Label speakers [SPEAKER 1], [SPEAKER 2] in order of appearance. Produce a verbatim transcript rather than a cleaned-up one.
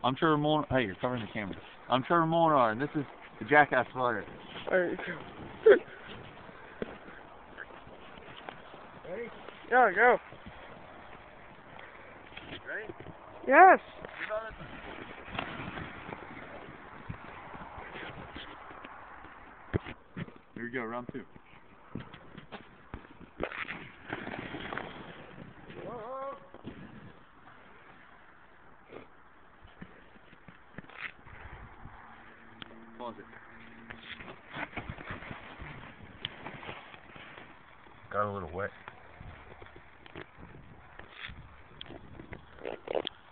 [SPEAKER 1] I'm Trevor Molnar. Hey, you're covering the camera. I'm Trevor Molnar, and this is the Jackass Fighter.
[SPEAKER 2] There you go.
[SPEAKER 1] Ready?
[SPEAKER 2] Yeah, go.
[SPEAKER 1] Ready?
[SPEAKER 2] Yes.
[SPEAKER 1] Here we go, round two. Pause it. Got a little wet.